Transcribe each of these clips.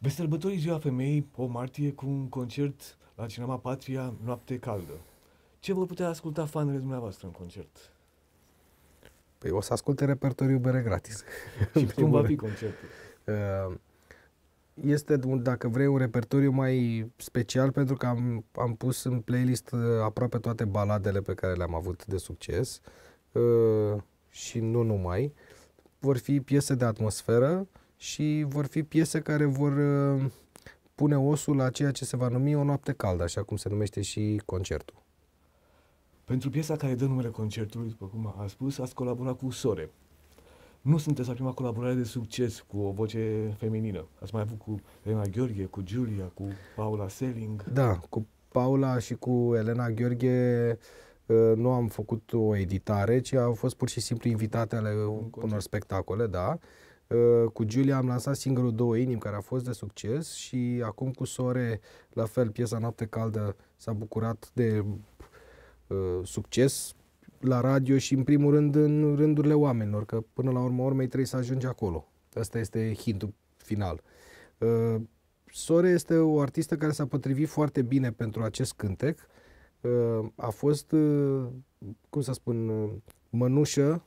Veți sărbători Ziua Femeii 8 martie cu un concert la Cinema Patria, Noapte Caldă. Ce vor putea asculta fanele dumneavoastră în concert? Păi o să asculte repertoriul bere gratis. Și cum va fi concertul? Este, dacă vrei, un repertoriu mai special pentru că am pus în playlist aproape toate baladele pe care le-am avut de succes și nu numai. Vor fi piese de atmosferă și vor fi piese care vor pune osul la ceea ce se va numi o noapte caldă, așa cum se numește și concertul. Pentru piesa care dă numele concertului, după cum a spus, ați colaborat cu Sore. Nu sunteți la prima colaborare de succes cu o voce feminină. Ați mai avut cu Elena Gheorghe, cu Giulia, cu Paula Selling. Da, cu Paula și cu Elena Gheorghe nu am făcut o editare, ci au fost pur și simplu invitate ale unor spectacole, da. Cu Giulia am lansat singurul Două Inimi, care a fost de succes, și acum cu Sore, la fel, piesa Noapte Caldă s-a bucurat de succes la radio și, în primul rând, în rândurile oamenilor, că până la urmă urmei trebuie să ajungi acolo. Asta este hintul final. Sore este o artistă care s-a potrivit foarte bine pentru acest cântec. A fost, cum să spun, mănușă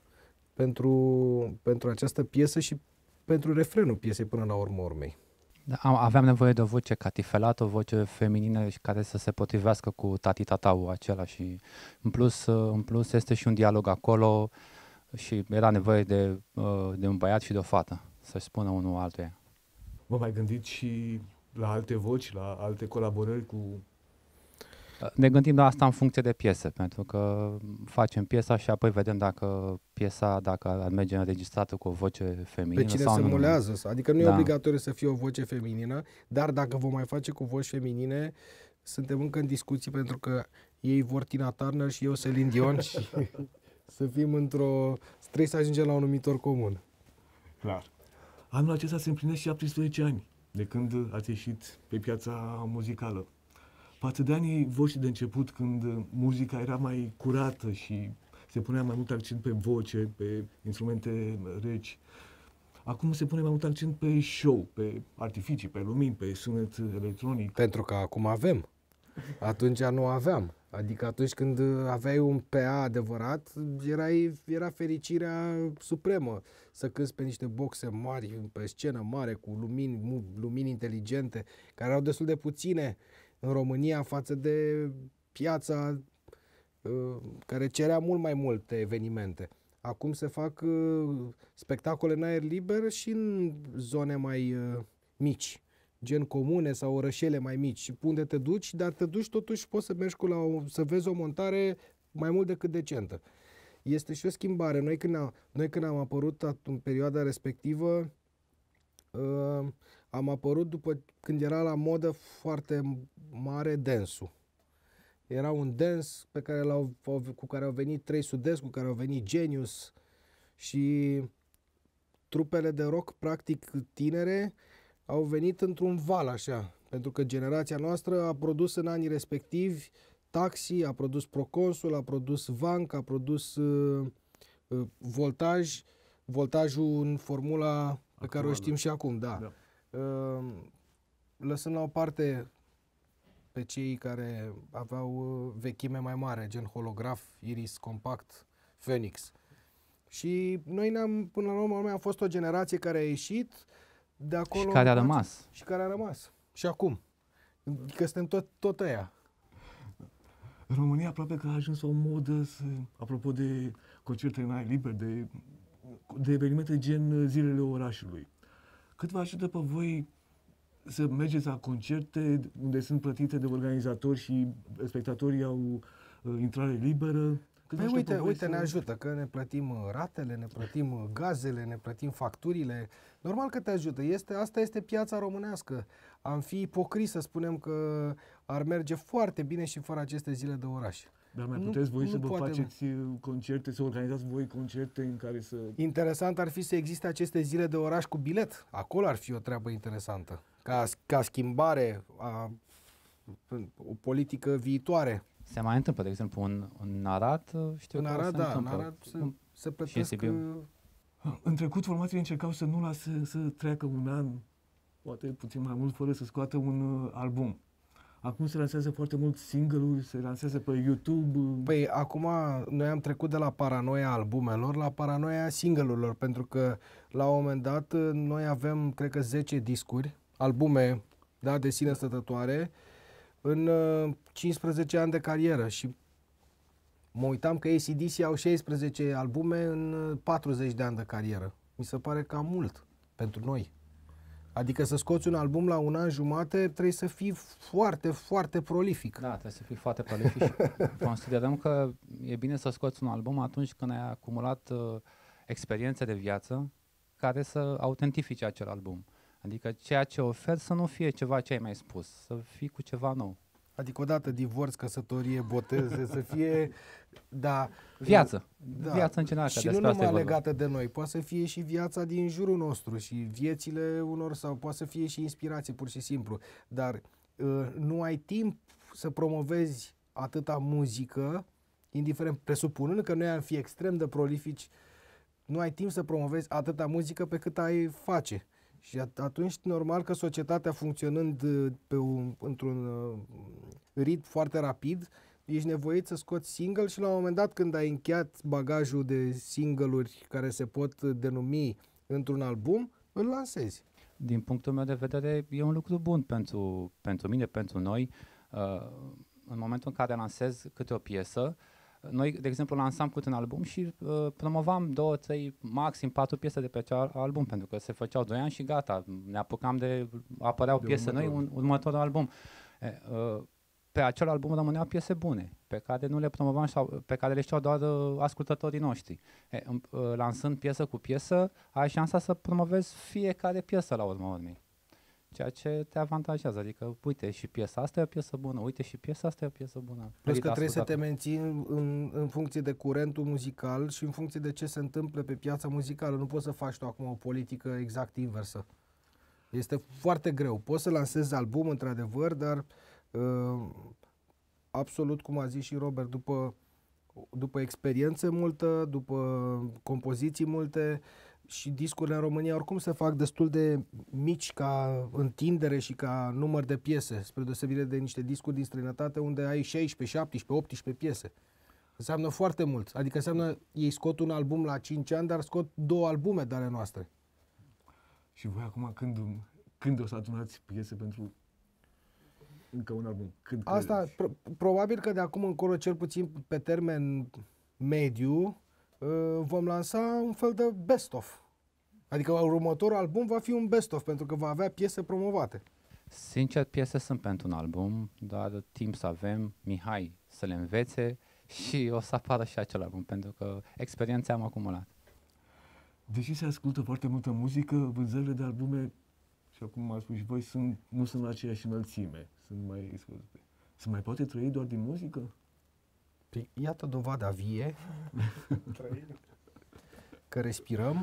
pentru această piesă și pentru refrenul piesei până la urmă urmei. Da, aveam nevoie de o voce catifelată, o voce feminină și care să se potrivească cu tati-tatau acela și în plus este și un dialog acolo și era nevoie de un băiat și de o fată să-și spună unul altuia. Vă mai gândiți și la alte voci, la alte colaborări cu... Ne gândim la asta în funcție de piese, pentru că facem piesa și apoi vedem dacă ar merge înregistrată cu o voce feminină. Pe cine sau se nu. mulează, adică nu e obligatoriu să fie o voce feminină, dar dacă vom mai face cu voci feminine, suntem încă în discuții, pentru că ei vor Tina Turner și eu Celine Dion și să fim trebuie să ajungem la un numitor comun. Clar. Anul acesta se împlinesc 17 ani de când ați ieșit pe piața muzicală. Față de anii voștri de început, când muzica era mai curată și se punea mai mult accent pe voce, pe instrumente reci, acum se pune mai mult accent pe show, pe artificii, pe lumini, pe sunet electronic. Pentru că acum avem. Atunci nu aveam. Adică atunci când aveai un PA adevărat, era fericirea supremă să cânti pe niște boxe mari, pe scenă mare, cu lumini inteligente, care erau destul de puține în România față de piața care cerea mult mai multe evenimente. Acum se fac spectacole în aer liber și în zone mai mici, gen comune sau orășele mai mici, și unde te duci, dar te duci totuși, poți să mergi să vezi o montare mai mult decât decentă. Este și o schimbare. Noi când am apărut în perioada respectivă, am apărut când era la modă foarte mare dance-ul. Era un dance cu care au venit 3 Sud-Est, cu care au venit Genius, și trupele de rock, practic tinere, au venit într-un val așa, pentru că generația noastră a produs în anii respectivi Taxi, a produs Proconsul, a produs Vanc, a produs Voltaj, voltajul în formula pe care o știm și acum, da. Lăsând la o parte pe cei care aveau vechime mai mare, gen Holograf, Iris, Compact, Phoenix. Și noi până la urmă, a fost o generație care a ieșit de acolo. Și care a rămas. Și care a rămas. Și acum. Că suntem tot ăia. În România aproape că a ajuns o modă, apropo de concerte în aer liber, de evenimente gen Zilele Orașului. Cât vă ajută pe voi să mergeți la concerte unde sunt plătite de organizatori și spectatorii au intrare liberă? Păi uite, ne ajută, că ne plătim ratele, ne plătim gazele, ne plătim facturile. Normal că te ajută. Asta este piața românească. Am fi ipocrit să spunem că ar merge foarte bine și fără aceste zile de oraș. Dar mai puteți voi să vă faceți concerte, să organizați voi concerte în care să... Interesant ar fi să existe aceste zile de oraș cu bilet. Acolo ar fi o treabă interesantă. Ca schimbare a o politică viitoare. Se mai întâmplă, de exemplu, în Arad, știu că Arad, se întâmplă. în Arad se plătesc... În trecut, formațiile încercau să nu lasă să treacă un an, poate puțin mai mult, fără să scoată un album. Acum se lansează foarte mult single-uri, se lansează pe YouTube. Păi acum noi am trecut de la paranoia albumelor la paranoia single-urilor, pentru că la un moment dat noi avem, cred că 10 discuri, albume, da, de sine stătătoare, în 15 ani de carieră și mă uitam că AC/DC au 16 albume în 40 de ani de carieră. Mi se pare cam mult pentru noi. Adică să scoți un album la un an jumate, trebuie să fii foarte, foarte prolific. Da, trebuie să fii foarte prolific și considerăm că e bine să scoți un album atunci când ai acumulat experiențe de viață care să autentifice acel album. Adică ceea ce oferi să nu fie ceva ce ai mai spus, să fii cu ceva nou. Adică odată divorț, căsătorie, boteze, să fie, da... Viață. Da. Viața în general. Și nu numai legată de noi, poate să fie și viața din jurul nostru și viețile unor, sau poate să fie și inspirație, pur și simplu. Dar nu ai timp să promovezi atâta muzică, indiferent, presupunând că noi am fi extrem de prolifici, nu ai timp să promovezi atâta muzică pe cât ai face. Și atunci, normal că societatea funcționând într-un ritm foarte rapid, ești nevoit să scoți single și la un moment dat când ai încheiat bagajul de single-uri care se pot denumi într-un album, îl lansezi. Din punctul meu de vedere, e un lucru bun pentru mine, pentru noi. În momentul în care lansez câte o piesă, noi, de exemplu, lansam câte un album și promovam 2, 3, maxim 4 piese de pe acel album, pentru că se făceau 2 ani și gata, ne apucam apăreau piese noi, următorul album. Pe acel album rămâneau piese bune, pe care nu le promovam sau pe care le știau doar ascultătorii noștri. Lansând piesă cu piesă, ai șansa să promovezi fiecare piesă la urma urmei. Ceea ce te avantajează, adică uite și piesa asta e o piesă bună, uite și piesa asta e o piesă bună. Plus că trebuie să te menții în funcție de curentul muzical și în funcție de ce se întâmplă pe piața muzicală. Nu poți să faci tu acum o politică exact inversă. Este foarte greu. Poți să lansezi album într-adevăr, dar absolut, cum a zis și Robert, după experiență multă, după compoziții multe, și discurile în România oricum se fac destul de mici ca întindere și ca număr de piese, spre deosebire de niște discuri din străinătate unde ai 16, 17, 18 piese. Înseamnă foarte mult. Adică înseamnă ei scot un album la 5 ani, dar scot 2 albume de ale noastre. Și voi acum când o să adunați piese pentru încă un album? Asta, probabil că de acum încolo, cel puțin pe termen mediu, vom lansa un fel de best-of. Adică următorul album va fi un best-of, pentru că va avea piese promovate. Sincer, piese sunt pentru un album, dar timp să avem, Mihai să le învețe și o să apară și acel album, pentru că experiența am acumulat. Deși se ascultă foarte multă muzică, vânzările de albume, și acum am spus și voi, nu sunt la aceeași înălțime. Se mai poate trăi doar din muzică? Păi, iată dovada vie că respirăm.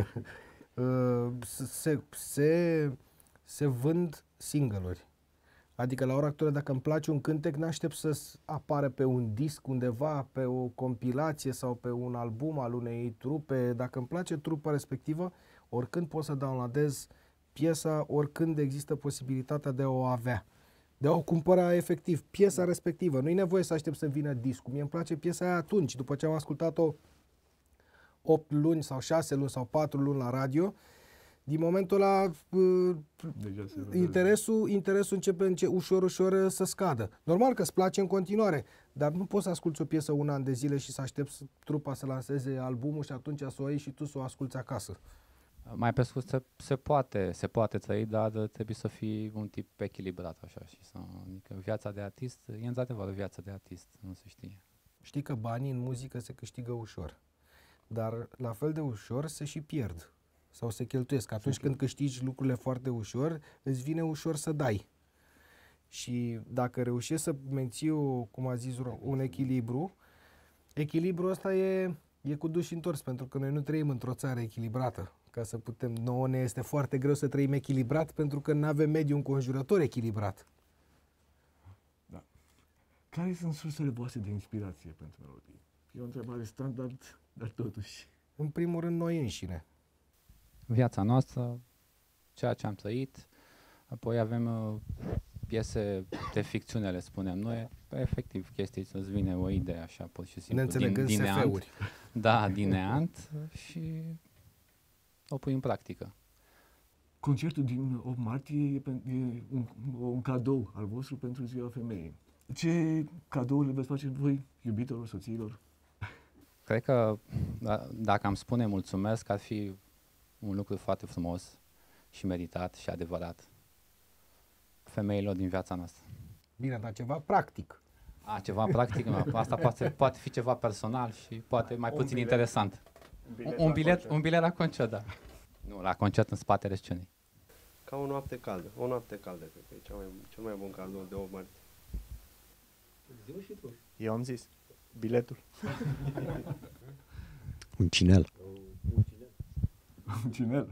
Se vând single-uri. Adică la ora actuală, dacă îmi place un cântec, n-aștept să apară pe un disc undeva, pe o compilație sau pe un album al unei trupe. Dacă îmi place trupa respectivă, oricând pot să downloadez piesa, oricând există posibilitatea de a o avea, de a o cumpăra efectiv, piesa respectivă. Nu e nevoie să aștept să vină discul. Mie îmi place piesa aia atunci, după ce am ascultat-o 8 luni sau 6 luni sau 4 luni la radio. Din momentul ăla interesul începe ușor să scadă. Normal că îți place în continuare, dar nu poți să asculți o piesă un an de zile și să aștepți trupa să lanseze albumul și atunci să o iei și tu să o asculți acasă. Mai pe scurt, se poate trăi, dar trebuie să fii un tip echilibrat așa. Adică viața de artist e într-adevăr o viață de artist, nu se știe. Știi că banii în muzică se câștigă ușor, dar la fel de ușor se și pierd sau se cheltuiesc. Atunci când câștigi lucrurile foarte ușor, îți vine ușor să dai. Și dacă reușești să menții, cum a zis, un echilibru, echilibrul ăsta e cu duș întors, pentru că noi nu trăim într-o țară echilibrată. Ca să putem, nouă ne este foarte greu să trăim echilibrat, pentru că nu avem mediul înconjurător echilibrat. Da. Care sunt sursele voastre de inspirație pentru melodii? E o întrebare standard, dar totuși. În primul rând, noi înșine. Viața noastră, ceea ce am trăit, Apoi avem piese de ficțiune, le spunem noi, efectiv chestii, să-ți vine o idee așa, pur și simplu, Neînțelegând din neant. SF-uri. Da, din neant și o pui în practică. Concertul din 8 martie e un cadou al vostru pentru Ziua Femeii. Ce cadou le veți face voi, iubitorilor, soțiilor? Cred că dacă am spune mulțumesc, ar fi un lucru foarte frumos și meritat și adevărat femeilor din viața noastră. Bine, dar ceva practic. Ceva practic, asta poate fi ceva personal și poate mai puțin interesant. Un bilet la concert, da. Nu, la concert în spatele scenei. Ca o noapte caldă. O noapte caldă, cred că e cel mai bun cadou de 8 martie. Zi-o și tu. Eu am zis. Biletul. Un cinel. Un cinel.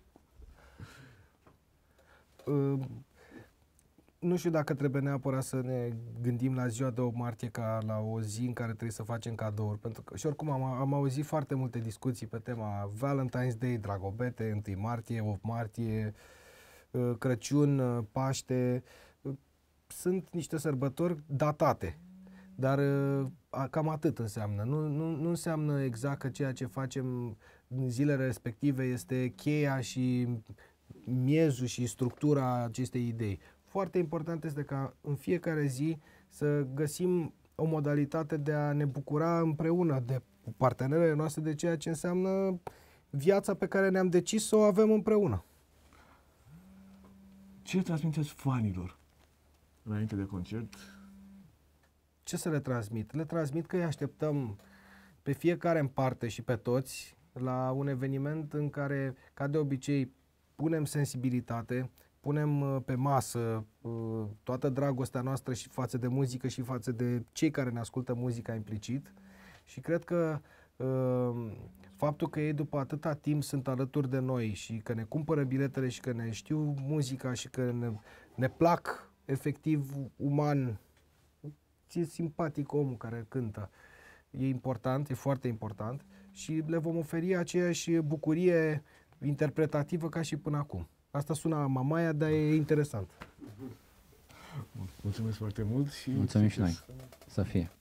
Nu știu dacă trebuie neapărat să ne gândim la ziua de 8 martie ca la o zi în care trebuie să facem cadouri, pentru că și oricum am auzit foarte multe discuții pe tema Valentine's Day, Dragobete, 1 martie, 8 martie, Crăciun, Paște. Sunt niște sărbători datate, dar cam atât înseamnă. Nu înseamnă exact că ceea ce facem în zilele respective este cheia și miezul și structura acestei idei. Foarte important este ca în fiecare zi să găsim o modalitate de a ne bucura împreună de partenerele noastre de ceea ce înseamnă viața pe care ne-am decis să o avem împreună. Ce transmiteți fanilor înainte de concert? Ce să le transmit? Le transmit că îi așteptăm pe fiecare în parte și pe toți la un eveniment în care, ca de obicei, punem sensibilitate, punem pe masă toată dragostea noastră și față de muzică și față de cei care ne ascultă muzica implicit și cred că faptul că ei după atâta timp sunt alături de noi și că ne cumpără biletele și că ne știu muzica și că ne plac efectiv uman, e simpatic omul care cântă, e important, e foarte important și le vom oferi aceeași bucurie interpretativă ca și până acum. Asta sună mamaia, dar e interesant. Mulțumesc foarte mult și Mulțumim și noi. Să fie.